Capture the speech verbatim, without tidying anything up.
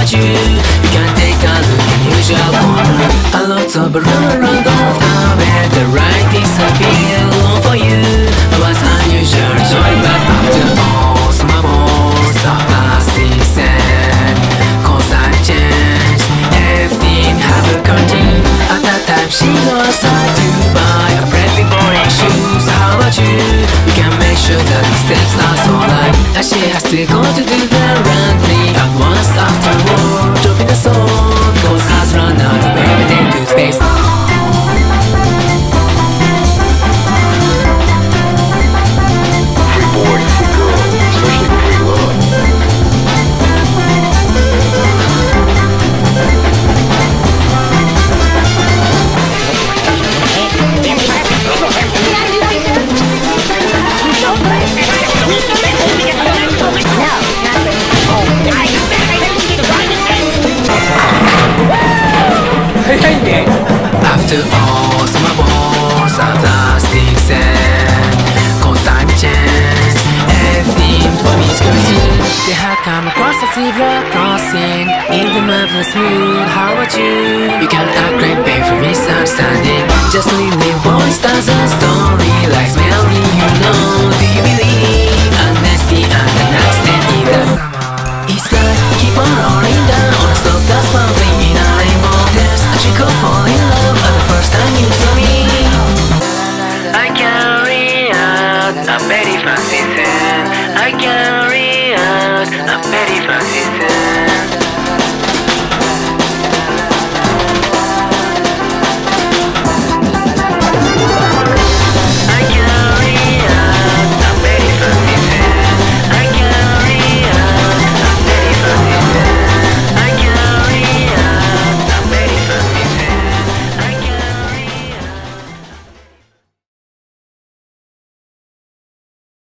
about you? You can take a look in usual corner. A lot of run around all time and the right disappear alone for you. It was unusual joy, but after all, some of us are plastic sand. Cause I've changed, everything have a cartoon. At that time she was hard to buy a pretty boring shoes. How about you? You can make sure that the steps are so light, and she has to go to do the running at once after war. Dropping the sword, cause has run out of everything to space. Free boy, free girl, especially free love. After all, some of us are plastic sand. Cause time changed, everything for me is good. They have come across a zebra crossing in the marvelous mood. How about you? You can act great, babe, for me